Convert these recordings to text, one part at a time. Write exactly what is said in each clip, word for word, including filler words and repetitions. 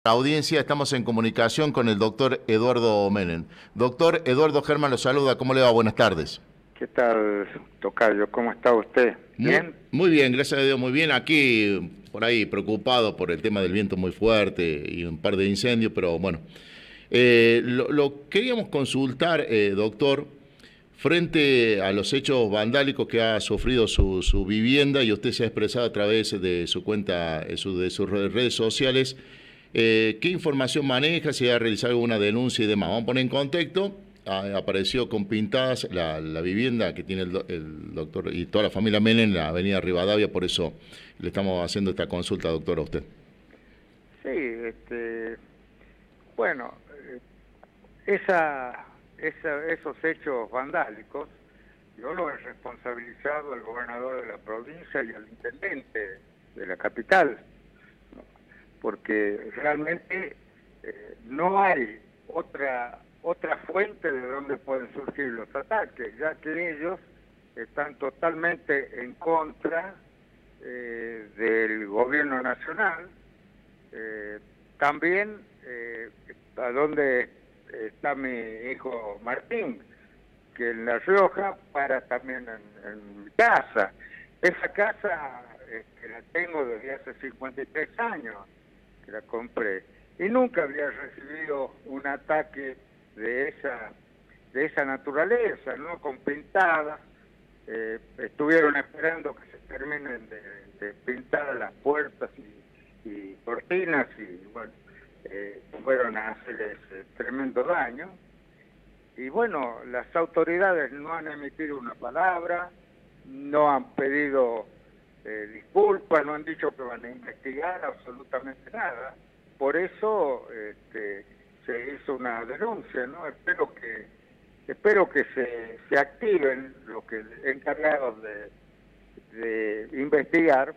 La audiencia, estamos en comunicación con el doctor Eduardo Menem. Doctor Eduardo Germán lo saluda, ¿cómo le va? Buenas tardes. ¿Qué tal, tocayo? ¿Cómo está usted? Muy, ¿Bien? muy bien, gracias a Dios, muy bien. Aquí, por ahí, preocupado por el tema del viento muy fuerte y un par de incendios, pero bueno. Eh, lo, lo queríamos consultar, eh, doctor, frente a los hechos vandálicos que ha sufrido su, su vivienda, y usted se ha expresado a través de su cuenta, de sus redes sociales. Eh, ¿Qué información maneja? Si ha realizado alguna denuncia y demás. Vamos a poner en contexto. Ah, apareció con pintadas la, la vivienda que tiene el, do, el doctor y toda la familia Menem en la avenida Rivadavia, por eso le estamos haciendo esta consulta, doctor, a usted. Sí, este, bueno, esa, esa, esos hechos vandálicos, yo lo he responsabilizado al gobernador de la provincia y al intendente de la capital, ¿no? Porque realmente eh, no hay otra otra fuente de donde pueden surgir los ataques, ya que ellos están totalmente en contra eh, del gobierno nacional. Eh, también eh, a donde está mi hijo Martín, que en La Rioja para también en, en mi casa. Esa casa eh, que la tengo desde hace cincuenta y tres años, que la compré, y nunca había recibido un ataque de esa de esa naturaleza, ¿no? Con pintadas. Eh, estuvieron esperando que se terminen de, de pintar las puertas y, y cortinas y bueno, eh, fueron a hacer ese tremendo daño. Y bueno, las autoridades no han emitido una palabra, no han pedido eh, disculpas, no han dicho que van a investigar absolutamente nada. Por eso este, se hizo una denuncia, ¿no? Espero que espero que se, se activen los que encargados de, de investigar,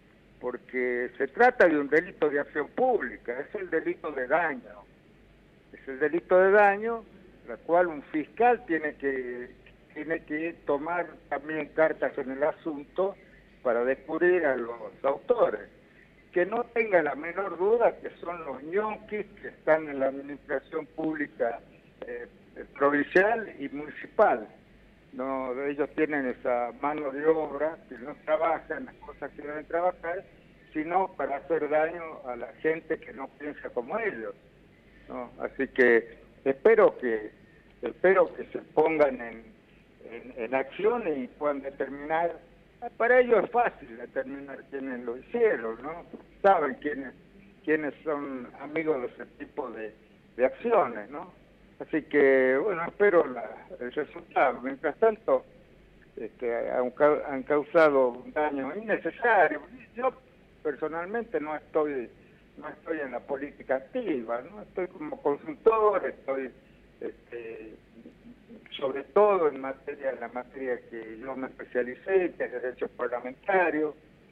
porque se trata de un delito de acción pública, es el delito de daño, es el delito de daño, la cual un fiscal tiene que tiene que tomar también cartas en el asunto para descubrir a los autores. Que no tenga la menor duda que son los ñonquis que están en la administración pública eh, provincial y municipal. No, ellos tienen esa mano de obra que no trabajan las cosas que deben trabajar, sino para hacer daño a la gente que no piensa como ellos, ¿no? Así que espero que espero que se pongan en, en, en acción y puedan determinar. Para ellos es fácil determinar quiénes lo hicieron, ¿no? Saben quiénes quiénes son amigos de ese tipo de, de acciones, ¿no? Así que, bueno, espero la, el resultado. Mientras tanto, este, han, han causado un daño innecesario. Yo personalmente no estoy no estoy en la política activa, ¿no? Estoy como consultor, estoy este, sobre todo en materia, en la materia que yo me especialicé, que es derecho parlamentario,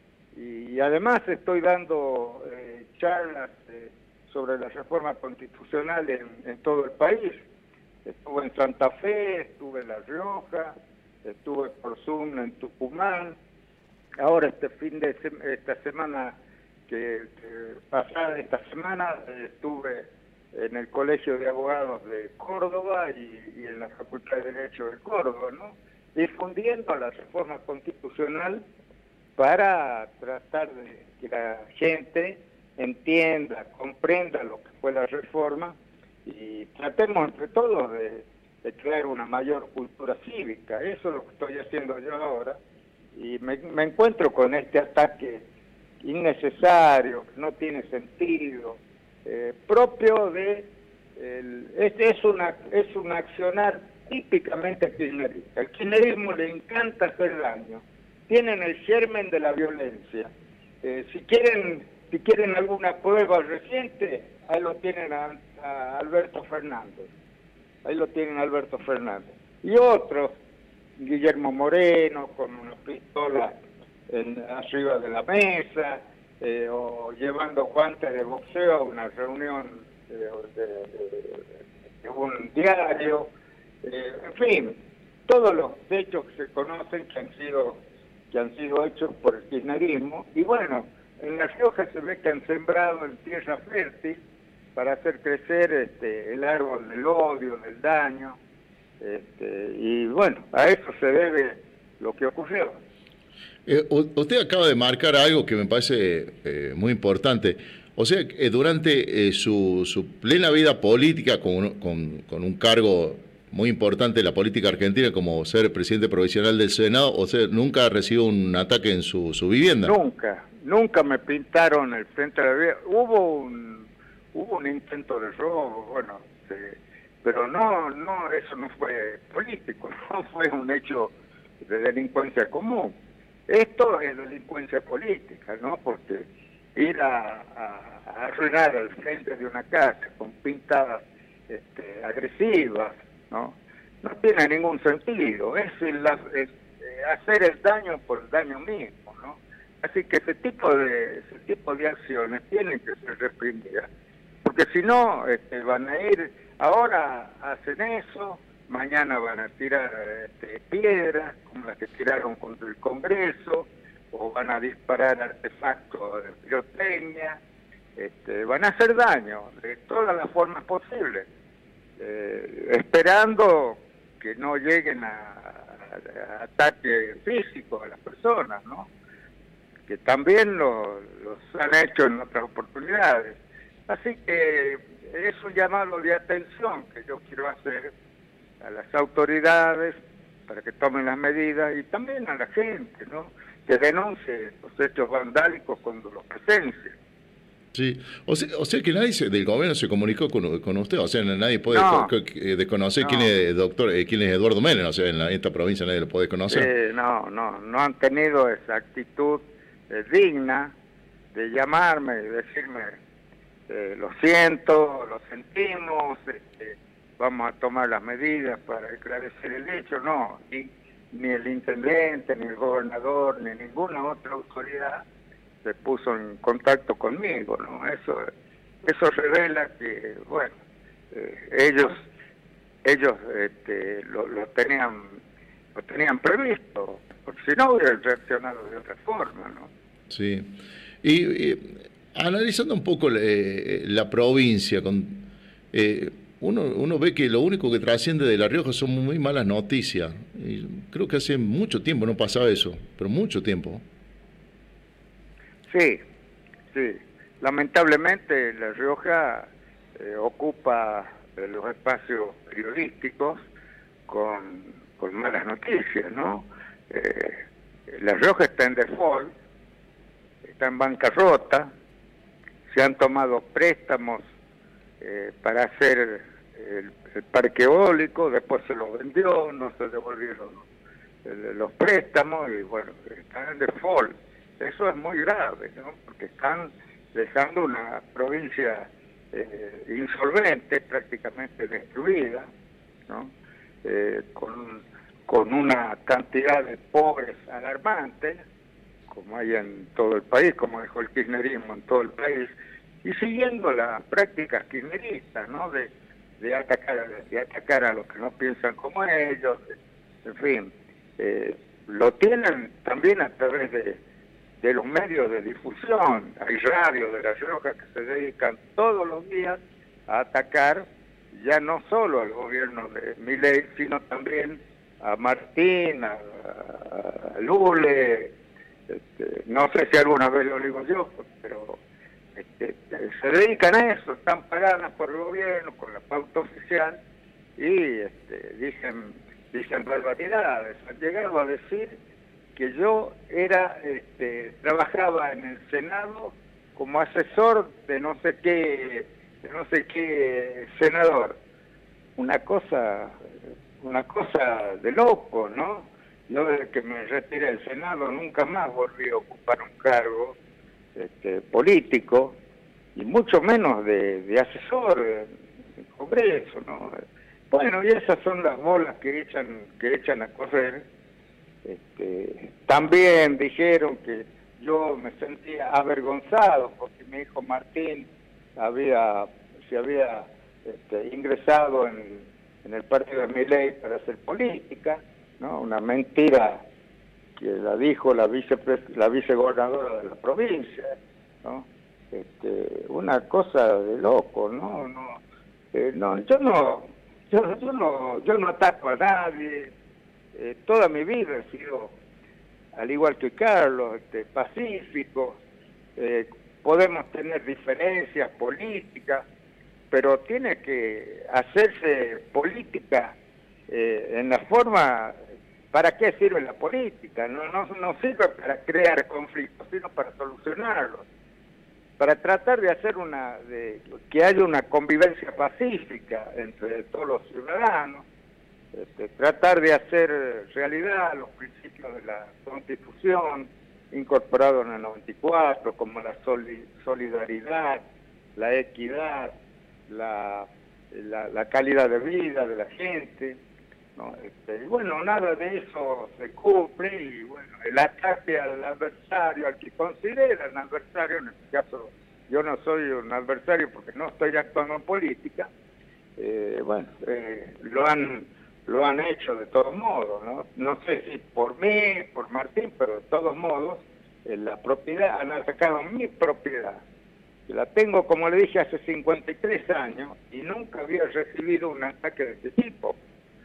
y además estoy dando eh, charlas eh, sobre la reforma constitucional en, en todo el país. Estuve en Santa Fe, estuve en La Rioja, estuve por Zoom en Tucumán. Ahora este fin de se esta semana que, que pasada esta semana eh, estuve en el Colegio de Abogados de Córdoba y, y en la Facultad de Derecho de Córdoba, ¿no? Difundiendo la reforma constitucional para tratar de que la gente entienda, comprenda lo que fue la reforma y tratemos entre todos de, de crear una mayor cultura cívica. Eso es lo que estoy haciendo yo ahora y me, me encuentro con este ataque innecesario, que no tiene sentido, eh, propio de el, este es una es un accionar típicamente kirchnerista. El kirchnerismo le encanta hacer daño, tienen el germen de la violencia. Eh, si quieren si quieren alguna prueba reciente, ahí lo tienen a, a Alberto Fernández, ahí lo tienen a Alberto Fernández y otros, Guillermo Moreno con una pistola en, arriba de la mesa, eh, o llevando guantes de boxeo a una reunión de, de, de, de un diario, eh, en fin, todos los hechos que se conocen que han sido que han sido hechos por el kirchnerismo. Y bueno, en La Rioja se ve que han sembrado en tierra fértil para hacer crecer este, el árbol del odio, del daño, este, y bueno, a eso se debe lo que ocurrió. Eh, usted acaba de marcar algo que me parece eh, muy importante. O sea, eh, durante eh, su, su plena vida política, con, con, con un cargo muy importante en la política argentina, como ser presidente provisional del Senado, o sea, nunca recibió un ataque en su, su vivienda. Nunca, nunca me pintaron el frente a la vida. Hubo un, hubo un intento de robo, bueno, sí, pero no, no, eso no fue político, no fue un hecho de delincuencia común. Esto es delincuencia política, ¿no? Porque ir a, a, a arruinar el frente de una casa con pintadas este, agresivas, ¿no? No tiene ningún sentido. Es, el, es eh, hacer el daño por el daño mismo, ¿no? Así que ese tipo de ese tipo de acciones tienen que ser reprimidas, porque si no este, van a ir, ahora hacen eso, mañana van a tirar este, piedras, como las que tiraron contra el Congreso, o van a disparar artefactos de pirotecnia, este, van a hacer daño de todas las formas posibles, eh, esperando que no lleguen a, a, a ataque físico a las personas, ¿no? Que también lo, los han hecho en otras oportunidades. Así que es un llamado de atención que yo quiero hacer a las autoridades para que tomen las medidas, y también a la gente, ¿no? Que denuncie los hechos vandálicos cuando los presencien. Sí, o sea, o sea que nadie se, del gobierno se comunicó con, con usted, o sea, nadie puede No, co, co, desconocer no. quién es doctor, eh, quién es Eduardo Menem, o sea, en, la, en esta provincia nadie lo puede conocer. Eh, no, no, no han tenido esa actitud eh, digna de llamarme y decirme, eh, lo siento, lo sentimos, este, vamos a tomar las medidas para esclarecer el hecho. No, ni, ni el intendente, ni el gobernador, ni ninguna otra autoridad se puso en contacto conmigo, ¿no? Eso, eso revela que, bueno, eh, ellos, ellos, este, lo, lo tenían, lo tenían previsto, porque si no hubieran reaccionado de otra forma, ¿no? Sí. Y, y analizando un poco eh, la provincia, con, eh, uno, uno ve que lo único que trasciende de La Rioja son muy malas noticias. Y creo que hace mucho tiempo no pasaba eso, pero mucho tiempo. Sí, sí. Lamentablemente La Rioja eh, ocupa eh, los espacios periodísticos con, con malas noticias, ¿no? Eh, La Rioja está en default, está en bancarrota, se han tomado préstamos eh, para hacer el, el parque eólico, después se lo vendió, no se devolvieron el, los préstamos y bueno, están en default. Eso es muy grave, ¿no? Porque están dejando una provincia eh, insolvente, prácticamente destruida, ¿no? Eh, con, con una cantidad de pobres alarmantes, como hay en todo el país, como dejó el kirchnerismo en todo el país, y siguiendo las prácticas kirchneristas, ¿no? De, de, atacar, de atacar a los que no piensan como ellos, en fin. Eh, lo tienen también a través de de los medios de difusión. Hay radios de La Rioja que se dedican todos los días a atacar ya no solo al gobierno de Milei, sino también a Martín, a, a Lule, este, no sé si alguna vez lo digo yo, pero este, se dedican a eso, están pagadas por el gobierno, con la pauta oficial, y este, dicen, dicen barbaridades. Han llegado a decir que yo era este, trabajaba en el Senado como asesor de no sé qué de no sé qué senador. Una cosa una cosa de loco, ¿no? Yo desde que me retiré del Senado nunca más volví a ocupar un cargo este, político, y mucho menos de, de asesor en Congreso, ¿no? Bueno, y esas son las bolas que echan que echan a correr. Este, también dijeron que yo me sentía avergonzado porque mi hijo Martín había se había este, ingresado en, en el partido de Milei para hacer política, ¿no? Una mentira que la dijo la vice la vicegobernadora de la provincia, ¿no? este, una cosa de loco, ¿no? No, eh, no yo no, yo, yo no, yo no ataco a nadie. Eh, toda mi vida he sido, al igual que Carlos, este, pacífico. Eh, podemos tener diferencias políticas, pero tiene que hacerse política eh, en la forma. ¿Para qué sirve la política? No, no, no sirve para crear conflictos, sino para solucionarlos, para tratar de hacer una, de que haya una convivencia pacífica entre todos los ciudadanos, este, tratar de hacer realidad los principios de la Constitución incorporados en el noventa y cuatro, como la solidaridad, la equidad, la, la, la calidad de vida de la gente, ¿no? Este, y bueno, nada de eso se cumple, y bueno, el ataque al adversario, al que consideran adversario, en este caso yo no soy un adversario porque no estoy actuando en política, eh, bueno, eh, lo han lo han hecho de todos modos, ¿no? No sé si por mí, por Martín, pero de todos modos, eh, la propiedad, han atacado mi propiedad. La tengo, como le dije, hace cincuenta y tres años y nunca había recibido un ataque de este tipo.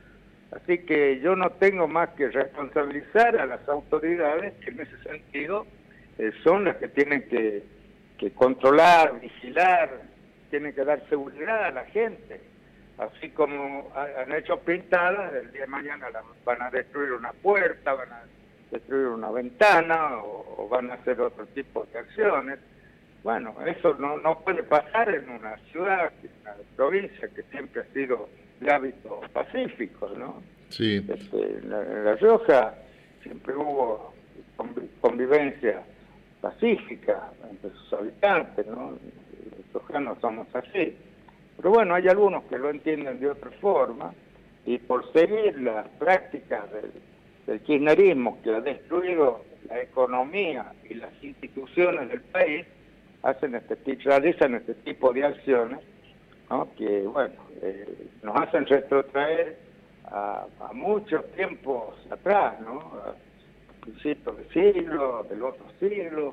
Así que yo no tengo más que responsabilizar a las autoridades, que en ese sentido eh, son las que tienen que, que controlar, vigilar, tienen que dar seguridad a la gente. Así como han hecho pintadas, el día de mañana la, van a destruir una puerta, van a destruir una ventana o, o van a hacer otro tipo de acciones. Bueno, eso no, no puede pasar en una ciudad, en una provincia que siempre ha sido de hábitos pacíficos, ¿no? Sí. Este, en, la, en La Rioja siempre hubo convivencia pacífica entre sus habitantes, ¿no? Los riojanos somos así. Pero bueno, hay algunos que lo entienden de otra forma, y por seguir las prácticas del, del kirchnerismo, que ha destruido la economía y las instituciones del país, hacen este, realizan este tipo de acciones, ¿no? Que bueno, eh, nos hacen retrotraer a, a muchos tiempos atrás, ¿no? A principios del siglo, del otro siglo,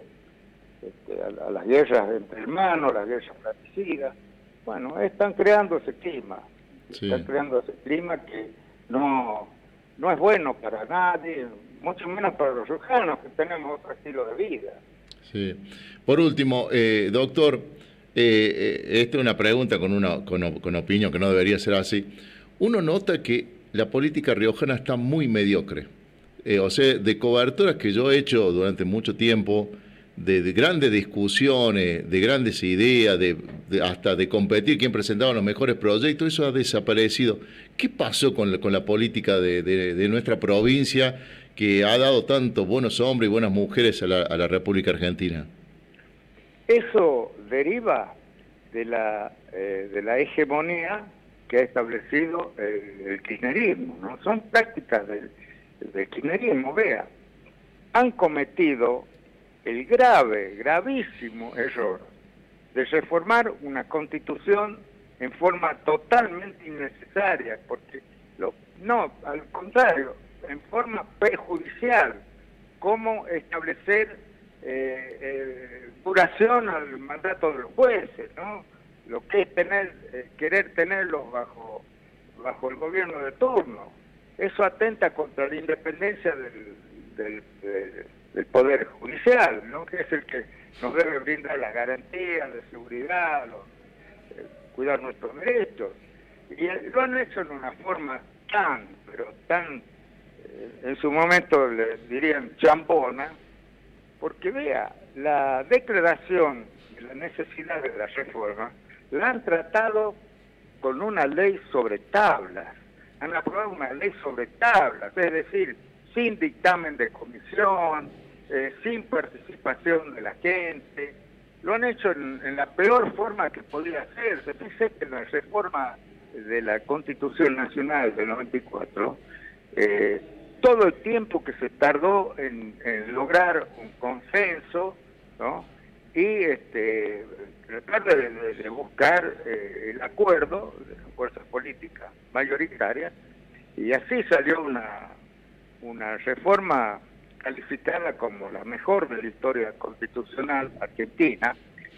este, a, a las guerras entre hermanos, las guerras fratricidas. Bueno, están creando ese clima, sí. Están creando ese clima que no, no es bueno para nadie, mucho menos para los riojanos, que tenemos otro estilo de vida. Sí. Por último, eh, doctor, eh, eh, esta es una pregunta con, una, con, con opinión, que no debería ser así. Uno nota que la política riojana está muy mediocre. Eh, o sea, de coberturas que yo he hecho durante mucho tiempo, de, de grandes discusiones, de grandes ideas, de, de, hasta de competir quién presentaba los mejores proyectos, eso ha desaparecido. ¿Qué pasó con la, con la política de, de, de nuestra provincia, que ha dado tantos buenos hombres y buenas mujeres a la, a la República Argentina? Eso deriva de la, eh, de la hegemonía que ha establecido el, el kirchnerismo, ¿no? Son prácticas del, del kirchnerismo, vea. Han cometido el grave, gravísimo error de reformar una constitución en forma totalmente innecesaria, porque lo, no, al contrario, en forma perjudicial, como establecer eh, eh, duración al mandato de los jueces, ¿no? Lo que es tener, eh, querer tenerlos bajo, bajo el gobierno de turno. Eso atenta contra la independencia del, del, del, del Poder Judicial, ¿no? Que es el que nos debe brindar las garantías de seguridad, los, eh, cuidar nuestros derechos. Y lo han hecho en una forma tan, pero tan, eh, en su momento le dirían chambona, porque vea, la declaración de la necesidad de la reforma la han tratado con una ley sobre tablas, han aprobado una ley sobre tablas, es decir, sin dictamen de comisión, eh, sin participación de la gente. Lo han hecho en, en la peor forma que podía hacerse. Fíjese que en la reforma de la Constitución Nacional del noventa y cuatro, eh, todo el tiempo que se tardó en, en lograr un consenso, ¿no? Y este, tratar de, de, de buscar eh, el acuerdo de las fuerzas políticas mayoritarias, y así salió una, una reforma calificada como la mejor de la historia constitucional argentina,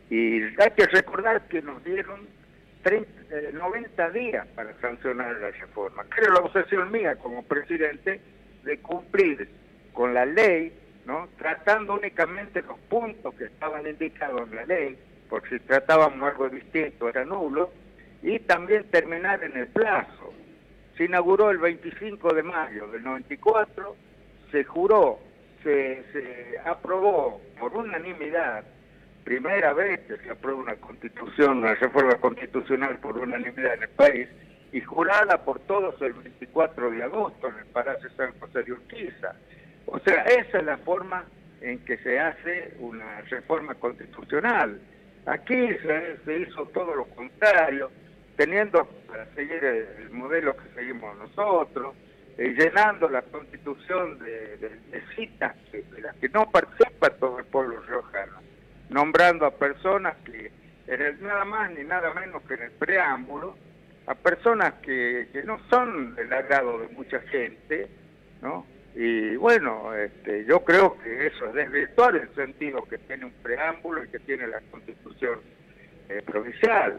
Y hay que recordar que nos dieron treinta, eh, noventa días para sancionar la reforma. Creo la obsesión mía como presidente de cumplir con la ley, ¿no? Tratando únicamente los puntos que estaban indicados en la ley, porque si tratábamos algo distinto era nulo, y también terminar en el plazo. Se inauguró el veinticinco de mayo del noventa y cuatro, se juró, se, se aprobó por unanimidad, primera vez que se aprueba una constitución, una reforma constitucional por unanimidad en el país, y jurada por todos el veinticuatro de agosto en el Palacio San José de Urquiza. O sea, esa es la forma en que se hace una reforma constitucional. Aquí se, se hizo todo lo contrario, teniendo para seguir el modelo que seguimos nosotros, eh, llenando la constitución de, de, de citas que, de las que no participa todo el pueblo riojano, nombrando a personas que, en el, nada más ni nada menos que en el preámbulo, a personas que, que no son del agrado de mucha gente, ¿no? Y bueno, este, yo creo que eso es desvirtuar el sentido que tiene un preámbulo y que tiene la Constitución eh, provincial.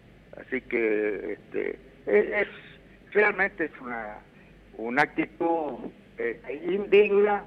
Así que este, es, es realmente es una, una actitud eh, indigna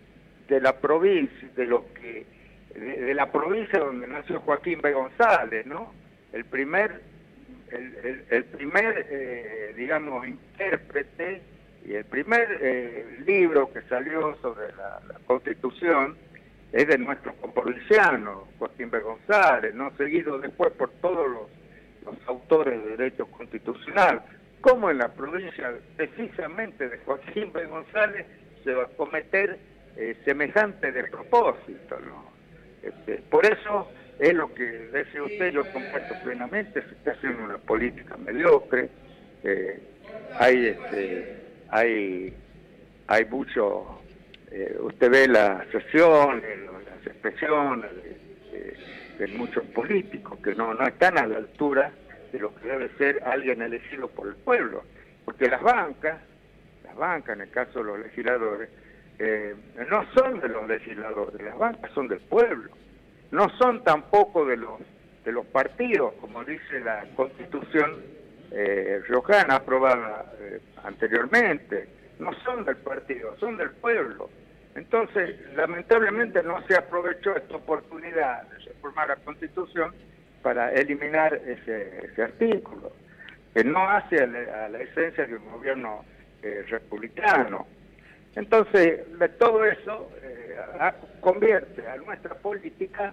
de la provincia, de lo que de, de la provincia donde nació Joaquín B. González, ¿no? El primer, el, el, el primer, eh, digamos, intérprete y el primer eh, libro que salió sobre la, la Constitución es de nuestro comprovinciano, Joaquín B. González, ¿no? Seguido después por todos los, los autores de derecho constitucional. Como en la provincia precisamente de Joaquín B. González se va a cometer eh, semejante despropósito, ¿no? Este, por eso es lo que decía usted, yo comparto plenamente, se está haciendo una política mediocre, eh, hay este hay hay mucho, eh, usted ve las sesiones, las expresiones de, de, de muchos políticos que no, no están a la altura de lo que debe ser alguien elegido por el pueblo, porque las bancas, las bancas en el caso de los legisladores, eh, no son de los legisladores, las bancas son del pueblo, no son tampoco de los de los partidos, como dice la Constitución eh, riojana aprobada eh, anteriormente, no son del partido, son del pueblo. Entonces, lamentablemente no se aprovechó esta oportunidad de reformar la Constitución para eliminar ese, ese artículo, que no hace a la, a la esencia de un gobierno eh, republicano. Entonces, de todo eso eh, a, convierte a nuestra política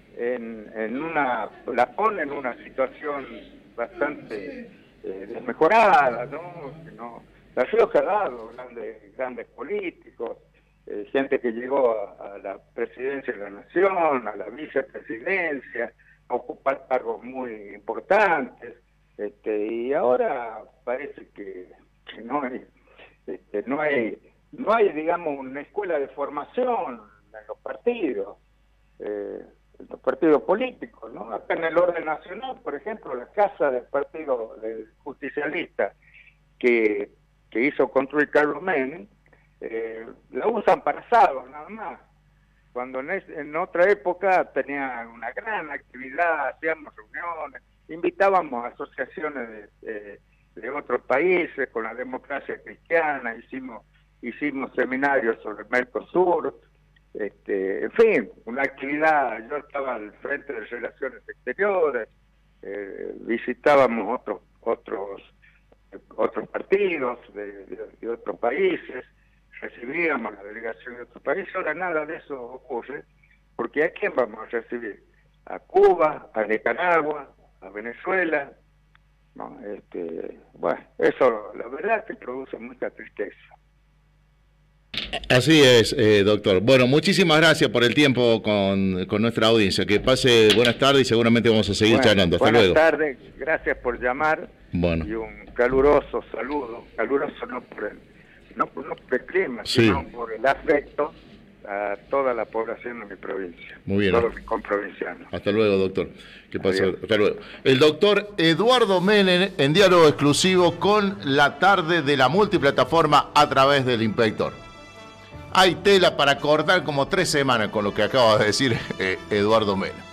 en, en una, la pone en una situación bastante eh, desmejorada, ¿no? ¿no? La Rioja ha dado grandes, grandes políticos, eh, gente que llegó a, a la presidencia de la Nación, a la vicepresidencia, a ocupar cargos muy importantes, este, y ahora parece que, que no hay, este, no hay No hay, digamos, una escuela de formación en los partidos, eh, en los partidos políticos, ¿no? Acá en el orden nacional, por ejemplo, la casa del Partido del Justicialista que, que hizo construir Carlos Menem, eh, la usan para asado, nada más. Cuando en, es, en otra época tenía una gran actividad, hacíamos reuniones, invitábamos a asociaciones de, de, de otros países con la democracia cristiana, hicimos hicimos seminarios sobre el Mercosur, este, en fin, una actividad, yo estaba al frente de Relaciones Exteriores, eh, visitábamos otros otros otros partidos de, de, de otros países, recibíamos la delegación de otros países, ahora nada de eso ocurre, porque ¿a quién vamos a recibir? A Cuba, a Nicaragua, a Venezuela, ¿no? Este, bueno, eso la verdad es que produce mucha tristeza. Así es, eh, doctor. Bueno, muchísimas gracias por el tiempo con, con nuestra audiencia. Que pase buenas tardes y seguramente vamos a seguir bueno, charlando. Hasta buenas luego. Buenas tardes, gracias por llamar. Bueno. Y un caluroso saludo, caluroso no por el, no, no por el clima, sí, sino por el afecto a toda la población de mi provincia. Muy bien. Todos mis comprovincianos. Hasta luego, doctor. ¿Qué pasa? Hasta luego. El doctor Eduardo Menem en diálogo exclusivo con La Tarde de la Multiplataforma a través del Inspector. Hay tela para cortar como tres semanas con lo que acaba de decir eh, Eduardo Menem.